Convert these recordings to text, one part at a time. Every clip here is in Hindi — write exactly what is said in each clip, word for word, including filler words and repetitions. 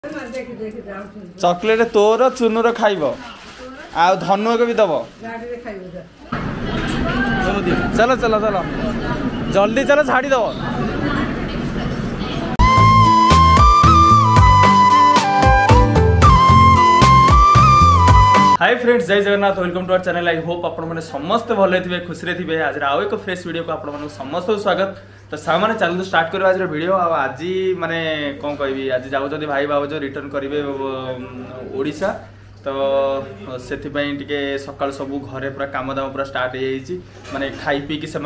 चॉकलेट तोर चुनुर खाइब आ धनु को भी दब। चलो चलो चलो जल्दी चलो छाड़ी दब। हाय फ्रेंड्स, जय Jagannath, welcome to our channel. I hope आपण मैंने समस्त भले थे, खुशी थे। आज आउ एक फ्रेश वीडियो को आपण समस्त स्वागत। तो सामने चलते स्टार्ट कर आज वीडियो। आज माने कौन कहि आज जाऊँ भाई भावज रिटर्न करेंगे ओडिशा। तो से सका सब घरे पूरा काम दाम पूरा स्टार्ट हो माने खाई पीकी से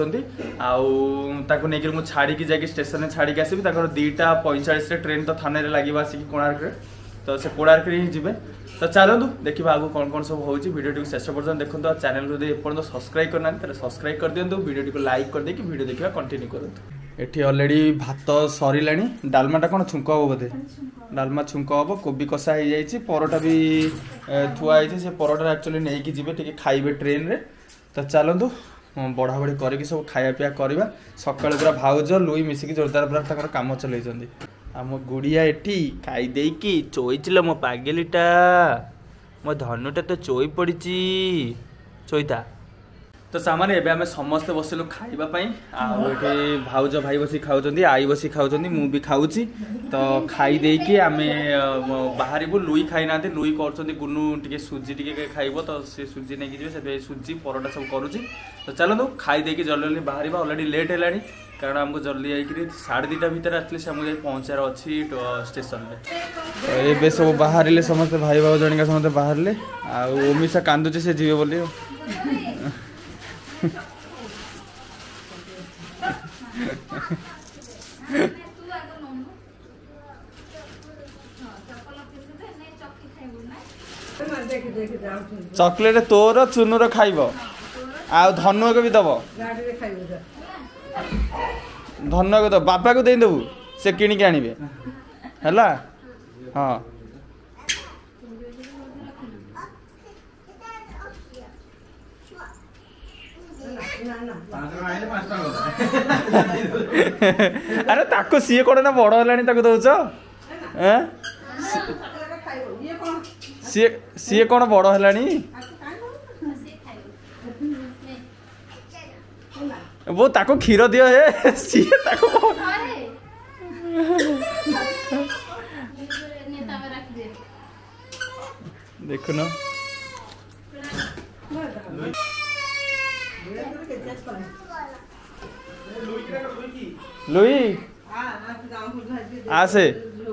आउक छाड़ी जाकि स्टेशन छाड़ी आसबि। दुईटा पैंचाश ट्रेन तो थाने लगे आसिक कोणार्क, तो से कोणार्क ही जी। तो चलतु देखा आगे कौन कौन सब हो वीडियो शेष पर्यटन देखो। चैनल को एपर्तन सब्सक्राइब करना तो सब्सक्राइब कर दिंतु, वीडियो को लाइक कर देकी वीडियो देखा कंटिन्यू करूँ। ये ऑलरेडी भात सरिला, डालमाटा कौन छुंक हम बोधे, डालमा छुंक हम, कोबी कषा हो जाए, परोटा भी थुआई से परोटा एक्चुअली नहीं कि जी टे खाइबे ट्रेन रे। तो चलतु बढ़ा बढ़ी करके सब खाया पीया करवा। सकाल पूरा भाउज लुई मिसिकी जोरदार पूरा काम चलते। आम गुड़िया एटी खाई देकी चोईचिल मो पागेलीटा, मो धनुटा तो चोई पड़ी चोईता। तो सामान्य एबे आमे समस्ते बसिलु खाइबापी। आउे भाउज भाई बसी खाऊँ, आई बसी खाऊँ, मु भी खाऊँगी। तो खाई देकी आमे बाहर लुई खाई ना, लुई कर गुनु टे सुजी टे खाइब। तो सी सुजी नहीं जी से सुजी परोटा सब करुच्ची। तो चलतु खाई देकी जल्दी जल्दी बाहर। ऑलरेडी लेट है कारण आमको जल्दी आई साढ़े दुईटा भितर एटलिस्ट आमको जाए पहुँचार अच्छी स्टेशन में। ये सब बाहर समस्त भाई भाव जन समस्त बाहर। आमिशा कांदुचे से जीवे बोली। चॉकलेट तोर चुनुर खाइब आ धनु को भी दब। धनु को दब, बापा को दे देबू, से किणी के आनिबे हैला। हाँ अरे ताको सी कौन ना बड़ है दौच सी सी कौन बड़ है वो ताको क्षीर दियो है सी ताको देखो ना लुई आसे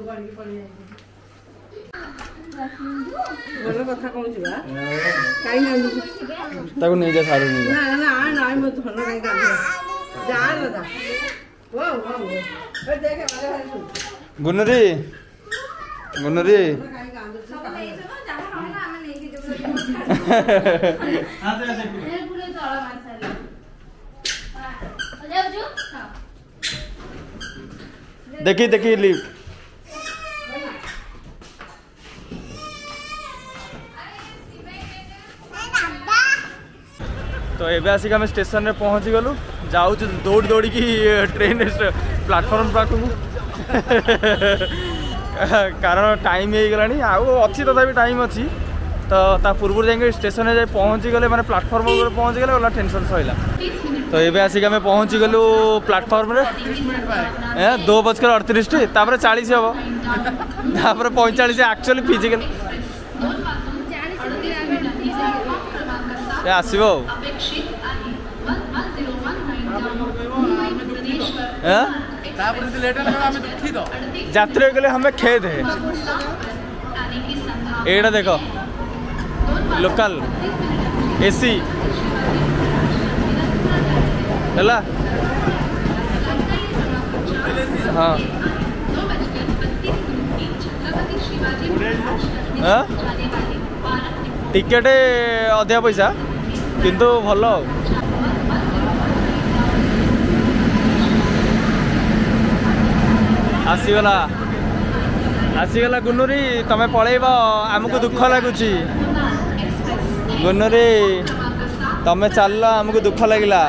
ताको नहीं जा सारू नहीं ना ना ना मैं धन नहीं का जा ना वो वो ए देखे वाले गुनरी गुनरी सब नहीं जो जहां रहना हम नहीं के जो आते आते पूरे तोड़ा मार साले आ जाओ जो हां देखी देखी लिफ्ट। तो ये आसिक आम स्टेशन में पहुँची गलु। जाऊँ दौड़ दौड़ की ट्रेन प्लाटफर्म पाक कारण टाइम हो गला अच्छी तथा भी टाइम अच्छी। तो ता पूर्व जाए स्टेशन में जाए पहुँची गले मैंने प्लाटफर्म पर पहुँची गले गला टेंशन सैला। तो ये आसिक आम पहुँची गलु प्लाटफर्म रे दो बजकर अड़तीस तापर चालीस हम पैंचाश एक्चुअली फिजिकल आसो यात्रा गले हमें खेद है। एड़ा देखो लोकल एसी है। हाँ टिकेट अधिका पैसा किंतु भल। आसीगला आसीगला गुनुरी तमें पलैब आमको दुख लगुच। गुनुरी तमें चल आमको दुख लगिला।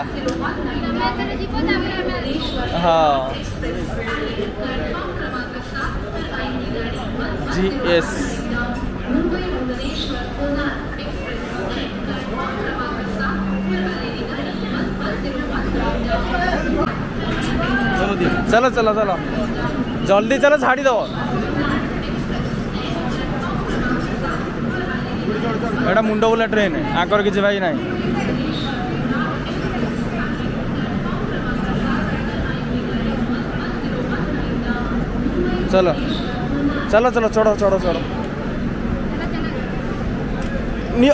हाँ जीएस चलो चलो चलो जल्दी चलो छाड़ी दो एटा मुंड बुला ट्रेन आकर किसी भाई ना चलो चलो चलो चढ़ो चढ़ो चढ़ो नियो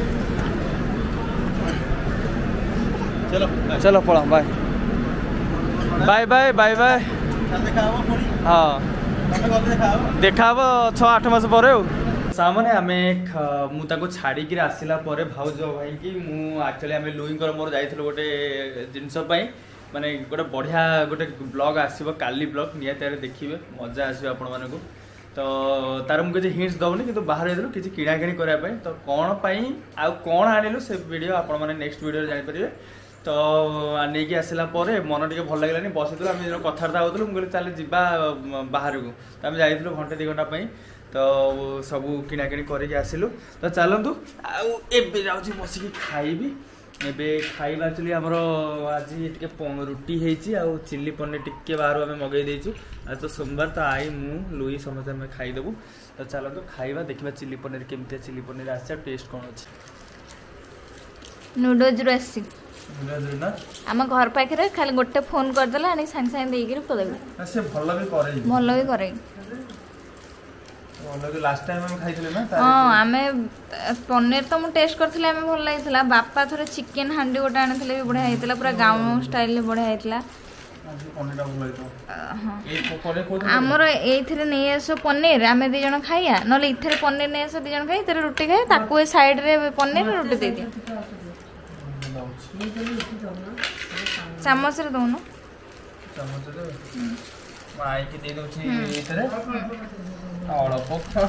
चलो चलो पड़ा bye bye bye bye bye हाँ देखा छः आठ मास पर सामने आम मुझे छाड़ी आसला भाउज भाई कि मुझे आम लुई मोर जाइल गोटे जिनसपाई माने गोटे बढ़िया गोटे ब्लॉग आसो काली ब्लॉग निहाती देखिए मजा आसो आपण मानक तो तार मुझे हिंट्स दौनी कि बाहर जाइलु किसी किणा किणी करने तो कौन आउ कौन आणिलु से वीडियो आपण मैंने नेक्स्ट वीडियो जानीपर तो नहीं आसला मन टे भल लगे बसई आम जो कथबार्ता होलु मुझे चल जा बाहर को तो आम जाइलु घंटे दु घंटा तो सब किणा किणी करके आसिलु तो चलतु आबे जाऊँ बसिक खाइबी एबे खाइबा एक्चुअली आमर आज टे रुटी होती आ चिल्ली पनीर टिके बाहर आम मगई देचु आज तो सोमवार तो आई मु लुई समस्त आम खाईदेबू तो चलतु खाइबा देखा चिल्ली पनीर केमती चिल्ली पनीर आस टेस्ट कौन अच्छे नूडल्स आसी आम घर पाखे खाली गोटे फोन करदेला आनी सांगे सांगे देकर पदेबे से भल भी करे भल भी करे लास्ट टाइम हम खाइथिले ना हां आमे पनीर तो मु टेस्ट करथिले आमे भल लागितला बापा थोड़े चिकन हांडी गोटा आनथिले भी बढ़िया हेतला पूरा गांव स्टाइल ले बढ़िया हेतला पनीर भल लागितो ए पनीर को हमर एथिरे नै आसो पनीर आमे दि जण खाइया नले इथरे पनीर नै आसो दि जण खाइ तेरे रोटी खाइ ताको ए साइड रे पनीर रोटी दे दे चम्मच रे दोनो चम्मच रे माई के दे दो छी इथरे अड़प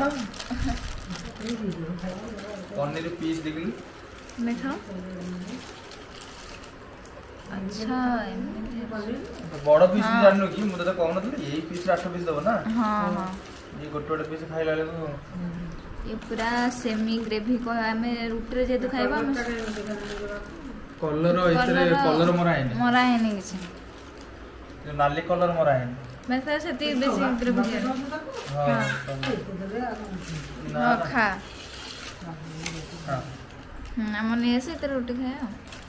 पनीर पीस देखली देखा अच्छा बड़ पीस भी जाननो कि मुझे तो कहन थी यही पीस आठ पीस दबो ना हां हां ये गोटे गोटे पीस खाइला ले ये पूरा सेमी ग्रेवी को हमें रोटी रे जेतु खाइबा हम कलर इतरे कलर मरा है मरा है नहीं किछ जो नाली कलर मरा है मैं तो सेती बेसी ग्रेवी हां हां खा हां हम ने ऐसे तेरे रोटी खाया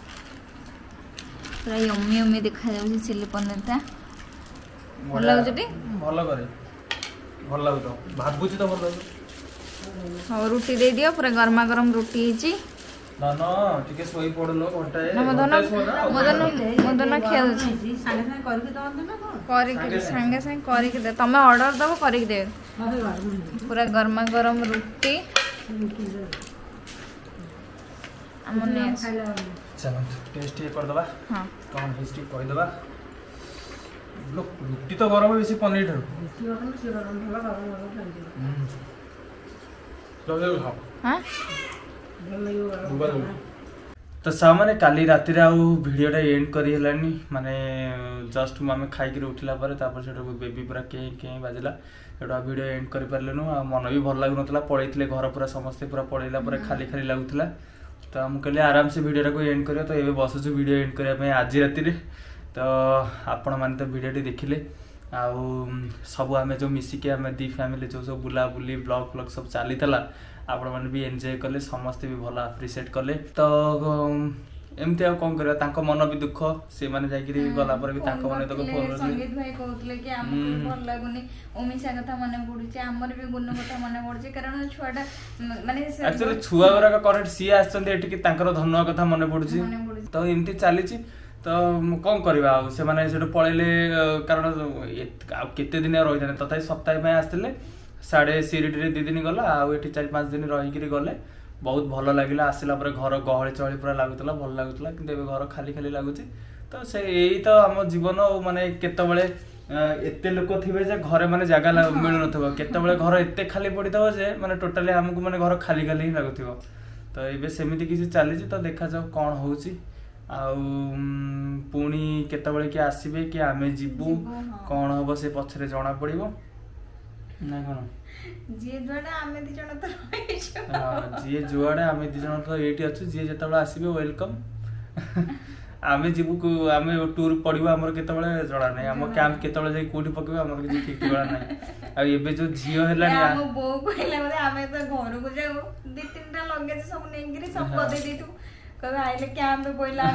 पूरा यम्मी यम्मी देखा जाउची चिल्ली पनीर ता भल लागु जटी भल करे भल लागु तो भाबुची तो भल लागु हां रोटी दे दियो पूरा गरमा गरम रोटी हिची ना ना टिके सोई पड़लो घंटा ए मदन मदन मदन खेल छी संगे संगे करके दवन ना करके संगे संगे करके दे तमे ऑर्डर दबो करके दे पूरा गरमा गरम रोटी हमने चलो टेस्ट ये कर दबा हां कौन हिस्ट्री कह दबा लोग रोटी तो गरम बेसी पनीर ढर रोटी गरम से गरम भला गरम गरम खाई लो लो हां तो सामने काली राति भिडियोटा एंड करी माने जस्ट आम खाई उठला से बेबी पूरा कहीं कहीं बाजिला एटा वीडियो एंड कर पार्लु मन भी भल लगुन पड़े घर पूरा समस्ते पूरा पड़ेला पूरा खाली खाली लगुला तो मुझे कहली आराम से वीडियोटा को एंड कर तो ये बसुଛୁ वीडियो एंड करने आज राति तो आपण मैंने तो वीडियो देखिले आउ सब आम जो मिसिके आम दी फैमिली जो सब बुला बुली ब्लॉग फ्लॉग सब चली आपण मैंने भी एंजॉय कले समस्ते भी भल अप्रिशिएट कले तो एमती आ कौन कर मन भी दुख से माने जाकि गला पर भी तांको माने तो फोन संगीत भाई कहतले कि हमको भल लागुनी ओमिसा कथा माने पडुची हमर भी गुण कथा माने पडुची कारण छुआटा माने एक्चुअली छुआ गुरा का करेक्ट सी आछन एठी कि तांकर धन कथा माने पडुची तो एमती चलीची तो कौन करवा से माने सेठो पळेले कारण केते दिन रहि जाने तथापि सप्ताह में आस्थिले साढ़े सीरीटी दी दिन गला आठ चार पाँच दिन रहीकि गले बहुत भल लगे आसला घर गहली चहली पूरा लगुला भल लगुला कि घर खाली खाली लगुच तो से यही तो आम जीवन माने केतबेले एते लोक थे घरे माने जगह मिलू न केतबेले घर एते खाली पड़ी था जे माने टोटाली हमको माने घर खाली खाली ही लगुथिबो तो एबे सेमिति किसी चली तो देखा जाओ कौन होउची आउ पुणी केतबेले कि आसीबे कि आमे जीवु कौन हम से पछरे जना पड़िबो ना कौन जी जुआडे आमे दी जण तो रहिछु हां जी जुआडे आमे दी जण तो एठी अछु जी जेतबे आसीबे वेलकम आमे जीवु आमे टूर पड़िबो हमर केतबेले जणा नै हम कैंप केतबेले जाई कोठी पकबे हमर कि ठीक ठिकाना नै आ एबे जो जियो हेलानी हम बो कहला बोले आमे तो घर को जाऊ दि तीनटा लगेज सब नेंगिरी सब दे देतु कबे आइले कैंप पइला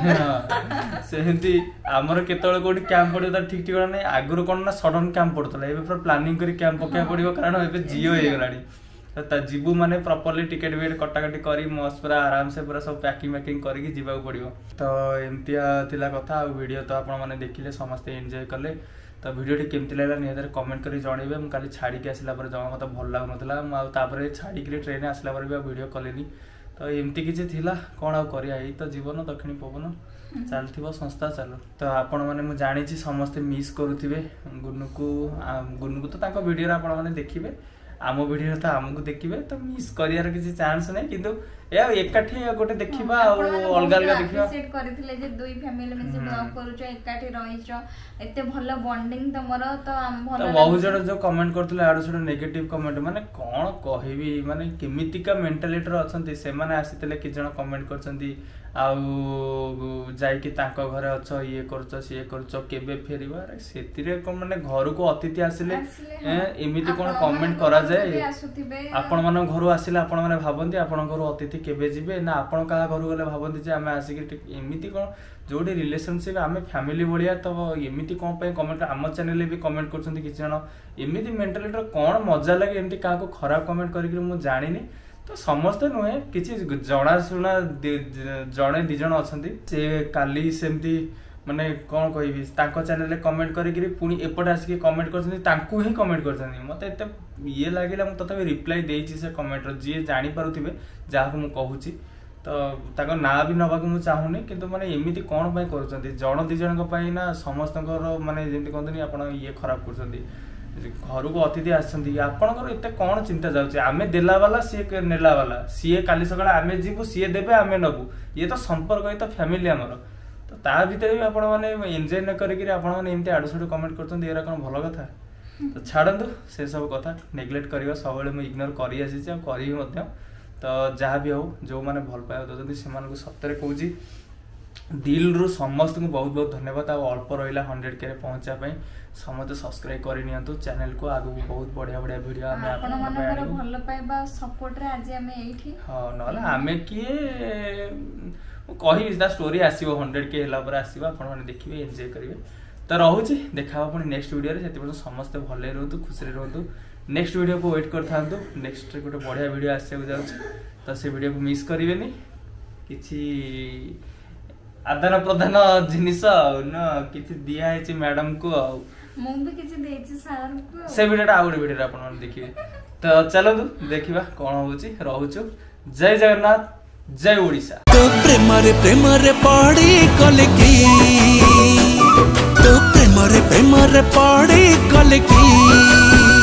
सेहंती हमर केतबेले कोठी कैंप पड़िबो त ठीक ठिकाना नै आगुर कोन ना सडन कैंप पड़तला एबे पर प्लानिंग करी कैंप पके पड़िबो कारण एबे जियो हे गलानी त जीवु माने प्रॉपर्ली टिकट वेट कटाकटी करी मस्त पूरा आराम से पूरा सब पैकिंग मैकिंग करके जीवा पड़िबो तो एमतिया थिला कथा आ वीडियो तो आपण माने देखिले समस्त एन्जॉय करले तो वीडियो टी केमति लागला निहतर कमेंट करी जणैबे हम काली छाडी के आसिला पर जमा मते भल लागु नथला म आ तापरे छाडी के ट्रेन आसिला पर भी वीडियो कलेनी तो एमति किछि थिला कोन आ करिया एई तो जीवन दक्षिणी पवन चलथिबो संस्था चलो तो आपण माने मु जानि छी समस्त मिस करूथिबे गुन्नु को गुन्नु को तो ताको वीडियो रा आपण माने देखिबे आम वीडियो तो आमको देखिए तो मिस करियार किसी चांस नहीं किंतु या एकाठी गोटे देखिबा आ अलग अलग देखिबा सेट करथिले जे दुई फैमिली में से ब्लॉग करूचो एकाठी रहिचो एते भलो बॉन्डिंग तमरो तो हम भलो तो बहुत जण जो कमेंट करथिले आडो छडो नेगेटिव कमेंट माने कोन कहिबी माने केमितिका मेंटालिटी रो अछंती से माने आसीतले कि जण कमेंट करछंती आउ जाई कि तांको घरे अछ ये करछ से करछ केबे फेरिबा सेतिरे को माने घर को अतिथि आसिले एमिति कोन कमेंट करा जाय आपण मन घर आसिले आपण माने भाबंती आपण घर अतिथि केबे जिबे ना आपण का घर गले भाबंती जे हमें आसी कि एमिति कोन जोडी रिलेशनशिप हमें फैमिली बढिया तो एमिति कोन पे कमेंट हम चैनल भी कमेंट करछंती कि जण एमिति मेंटालिटी कोन मजा लागे एमिति का को खराब कमेंट करी मु जानिनी तो समस्त नुहे किसी जना शुणा जड़े दी जन अच्छा से काली सेमती माने कौन कहबी तांको चैनल कमेंट करी पुणी एपट आसिक कमेंट करछंती ही कमेंट करछंती मते एते ये लागिला मु तते रिप्लाई देइछि से कमेंट रो जे जानि पारुथिबे जाहा मु कहूछि तो ताको ना भी नबाक मु चाहुनी किंतु माने एमिति कोन पय करछंती जण दी जन को पय ना समस्तकर माने जेंति कहतनी आपण ये खराब करछंती घर को अतिथि आछंती आपनकर एते कोन चिंता जाउछि आमे देला वाला सी नेला वाला सी काली सकाळ आमे जीवु सी देबे आमे नबु ये तो संपर्क है तो फैमिली हमर तो ता भीतर भी आपण माने एन्जॉय न करी कि आपण माने एमते आडुसडु कमेंट करछंती एरा कोन भलो कथा तो छाडंतु से सब कथा नेग्लेक्ट करियो सबले मु इग्नोर करी आसी छ करी मध्य तो जहा भी हो जो माने भल पाए दजंती से मानको सत्तरे कहूछि दिल रु समस्त को बहुत बहुत धन्यवाद आ अल्प रहिला हंड्रेड के पहुंचा पई समस्त सब्सक्राइब करि नियंतु चैनल को आगु बहुत बढ़िया बढ़िया वीडियो हमें आपण मनकर भल पाइबा सपोर्ट रे आज हमें एठी हां नले हमें किए कहि दा स्टोरी आसीबो हंड्रेड के हला पर आसीबो आपण माने देखिबे एन्जॉय करिवे तो रहूची देखा पुणी नेक्स्ट वीडियो रे सेति पर समस्त भले रहतु खुशी रे रहतु नेक्स्ट वीडियो को वेट करथांतु नेक्स्ट रे गोटे बढ़िया वीडियो आसे जाउछ तो से वीडियो को मिस करिवेनी किछि आदान प्रदान जिनिस न किछि दिया है मैडम को मु भी किछि देछि सर को से वीडियोटा आउट वीडियो आपण मन देखिबे तो चलो देखिबा कोन होउची रहउछु जय जगन्नाथ जय ओडिसा तो प्रेम रे प्रेम रे पड़ी कलकी तो प्रेम रे प्रेम रे पड़ी कलकी।